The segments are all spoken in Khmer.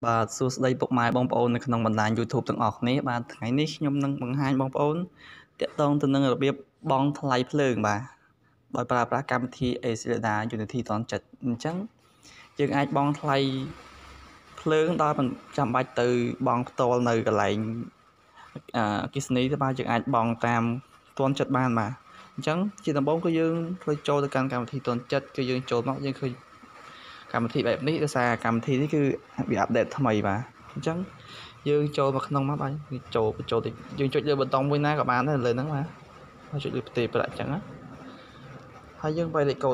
បាទសួស្តីពុកម៉ែបងប្អូននៅក្នុងបណ្ដាញ YouTube ទាំងអស់គ្នាបាទថ្ងៃនេះខ្ញុំនឹងបង្ហាញបងប្អូនទាក់ទងទៅនឹងរបៀបបង់ថ្លៃភ្លើងបាទដោយប្រើប្រាស់កម្មវិធី Accelera Unity តនចិត្តអញ្ចឹងយើងអាចបង់ថ្លៃភ្លើងដោយមិនចាំបាច់ទៅបង់ផ្ទាល់នៅកន្លែងអគ្គិសនីទេបាទយើងអាចបង់តាមតនចិត្តបានបាទអញ្ចឹងជាដំបូងគឺយើងធ្វើចូលទៅកាន់កម្មវិធីតនចិត្តគឺយើងចូលមកយើងឃើញកម្មវិធីបែបនេះដោយសារកម្មវិធីនេះគឺវាអាប់ដេតថ្មីបាទអញ្ចឹងយើងចូលមកក្នុងមកបាទចូលតិចយើងចុចលើប៊ូតុងមួយណាក៏បានដែរលើហ្នឹងបាទហើយចុចលើផ្ទេរប្រាក់អញ្ចឹងណាហើយយើងវាយលេខកូដ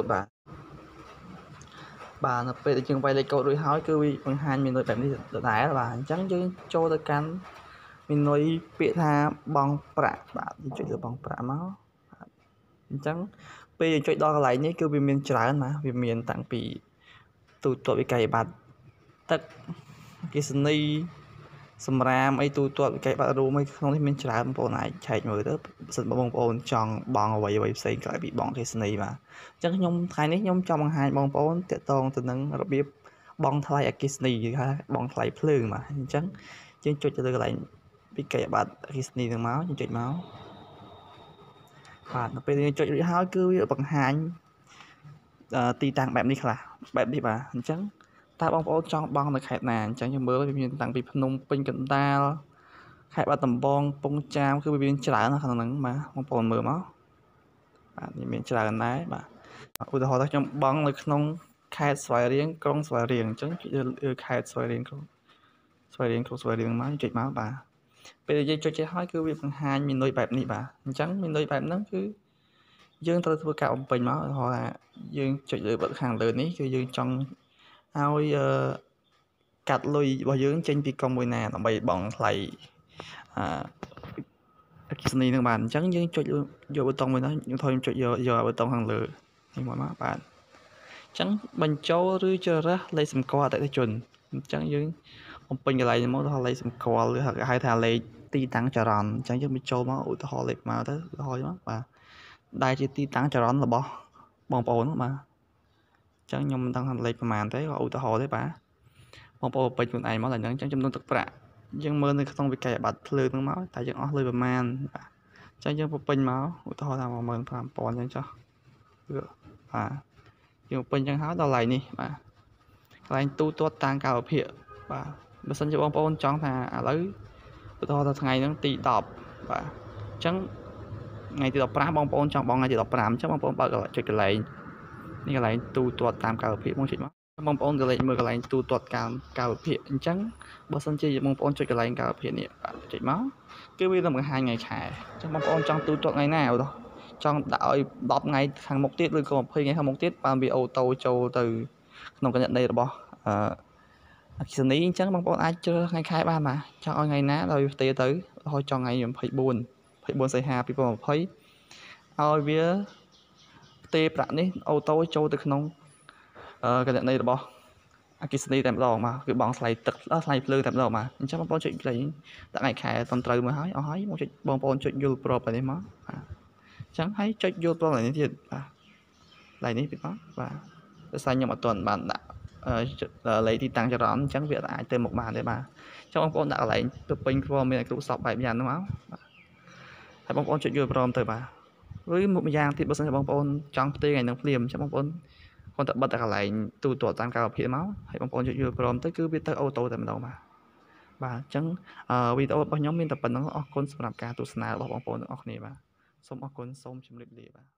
បាទនៅពេលដែលយើងវាយលេខកូដរួចហើយគឺវាបង្ហាញមេនុយបែបនេះដដែលបាទអញ្ចឹងយើងចូលទៅកាន់មេនុយពាក្យថាបង់ប្រាក់បាទយើងចុចលើបង់ប្រាក់មកអញ្ចឹងពេលយើងចុចដល់កន្លែងនេះគឺវាមានច្រើនណាវាមានតាំងពីទូទាត់វិក័យប័ត្រទឹកអគ្គិសនីសម្រាមអីទូទាត់វិក័យប័ត្ររួមអីក្នុងនេះមានច្រើនបងប្អូនអាចឆែកមើលទៅបើសិនបងប្អូនចង់បង់អ្វីផ្សេងក្រៅពីបង់អគ្គិសនីបាទអញ្ចឹងថ្ងៃនេះខ្ញុំចង់បង្ហាញបងប្អូនទាក់ទងទៅនឹងរបៀបបង់ថ្លៃអគ្គិសនីគឺថាបង់ថ្លៃភ្លើងបាទអញ្ចឹងយើងចុចទៅលើកន្លែងវិក័យប័ត្រអគ្គិសនីហ្នឹងមកយើងចុចមកបាទនៅពេលយើងចុចរួចហើយគឺវាបង្ហាញទីតាំងបែបនេះខ្លះបែបនេះបាទអញ្ចឹងតើបងប្អូនចង់បង់នៅខេត្តណាអញ្ចឹងយើងមើលវាមានតាំងពីភ្នំពេញកណ្ដាលខេត្តបាត់ដំបងកំពង់ចាមគឺវាមានច្រើននៅក្នុងហ្នឹងបាទបងប្អូនមើលមកបាទវាមានច្រើនដែរបាទឧទាហរណ៍ថាខ្ញុំបង់នៅក្នុងខេត្តស្វាយរៀងក្រុងស្វាយរៀងអញ្ចឹងចុចលើខេត្តស្វាយរៀងក្រុងស្វាយរៀងមកចុចមកបាទពេលយើងចុចទៅហើយគឺវាបង្ហាញមេនុយបែបនេះបាទអញ្ចឹងមេនុយបែបហ្នឹងគឺយើងត្រូវធ្វើការបំពេញមកឧទាហរណ៍ថាយើងចុចលើបិទខាងលើនេះគឺយើងចង់ឲ្យកាត់លុយរបស់យើងចេញពីកុំមួយណាដើម្បីបង់ថ្លៃអគ្គិសនីនឹងបានអញ្ចឹងយើងចុចយកប៊ូតុងមួយនោះខ្ញុំចុចយកប៊ូតុងខាងលើនេះមកបាទអញ្ចឹងបញ្ចូលឬជ្រើសរើសលេខសម្គាល់អតិថិជនអញ្ចឹងយើងបំពេញកន្លែងនេះមកទៅលេខសម្គាល់ឬហៅថាលេខទីតាំងចរន្តអញ្ចឹងយើងបញ្ចូលមកឧទាហរណ៍លេខមកទៅឧទាហរណ៍មកបាទដែលជាទីតាំងចរន្តរបស់បងប្អូនបាទអញ្ចឹងខ្ញុំមិនដឹងថាលេខប្រហែលទេក៏ឧទាហរណ៍ទេបាទបងប្អូនពេញខ្លួនឯងមកតែអញ្ចឹងចំនួនទឹកប្រាក់យើងមើលនៅក្នុងវិក័យប័ត្រភ្លើងហ្នឹងមកតែយើងអស់លុយប្រហែលបាទអញ្ចឹងយើងពេញមកឧទាហរណ៍ថា 15,000 អញ្ចឹងចុះបាទយើងពេញអញ្ចឹងហើយដល់កន្លែងនេះបាទកន្លែងទូទាត់តាមកាលវិភាគបាទបើសិនជាបងប្អូនចង់ថាឥឡូវឧទាហរណ៍ថាថ្ងៃហ្នឹងទី10បាទអញ្ចឹងថ្ងៃទី15បងប្អូនចង់បង់ថ្ងៃទី15អញ្ចឹងបងប្អូនបើកចុចកន្លែងនេះកន្លែងទូទាត់តាមកាលវិភាគមកចុចមកបងប្អូនកន្លែងមើលកន្លែងទូទាត់កាលវិភាគអញ្ចឹងបើសិនជាបងប្អូនចុចកន្លែងកាលវិភាគនេះបាទចុចមកគឺវានឹងបង្ហាញថ្ងៃខែអញ្ចឹងបងប្អូនចង់ទូទាត់ថ្ងៃណាឧទាហរណ៍ចង់ដាក់ឲ្យ10ថ្ងៃខាងមុខទៀតឬក៏20ថ្ងៃខាងមុខទៀតបានវាអូតូចូលទៅក្នុងគណនីរបស់អគ្គិសនីអញ្ចឹងបងប្អូនអាចជ្រើសថ្ងៃខែបានបាទចង់ឲ្យថ្ងៃណាដល់វាផ្ទេរទៅហើយចង់ថ្ងៃ24សីហា2020ឲ្យវាផ្ទេរប្រាក់នេះអូតូចូលទៅក្នុងគណនីរបស់អគ្គិសនីតែម្ដងបាទគឺបង់ថ្លៃទឹកថ្លៃភ្លើងតែម្ដងបាទអញ្ចឹងបងប្អូនចុចលេខដាក់ថ្ងៃខែត្រឹមត្រូវមកហើយអស់ហើយមកចុចបងប្អូនចុចយល់ព្រមទៅនេះមកបាទអញ្ចឹងហើយចុចយល់ព្រមឡើងនេះទៀតបាទឡើងនេះទៀតមកបាទដោយសារខ្ញុំអត់ទាន់បានដាក់លេខទីតាំងចរន្តអញ្ចឹងវាអាចទៅមុខបានទេបាទអញ្ចឹងបងប្អូនដាក់កន្លែងទៅពេញព្រមមានគ្រប់សពបែបយ៉ាងហ្នឹងមកបាទហើយបងប្អូនចុចយល់ព្រមទៅបាទឬមុខម្យ៉ាងទៀតបើសិនជាបងប្អូនចង់ផ្ទេរថ្ងៃនឹងភ្លាមអញ្ចឹងបងប្អូនគាត់តែបិទតែកន្លែងទូទាត់តាមកាលវិភាគមកហើយបងប្អូនចុចយល់ព្រមទៅគឺវាទៅអូតូតែម្ដងបាទអញ្ចឹងវីដេអូរបស់ខ្ញុំមានតែប៉ុណ្្នឹងអរគុណសម្រាប់ការទស្សនារបស់បងប្អូនទាំងអស់គ្នាបាទសូមអរគុណសូមជម្រាបលាបាទ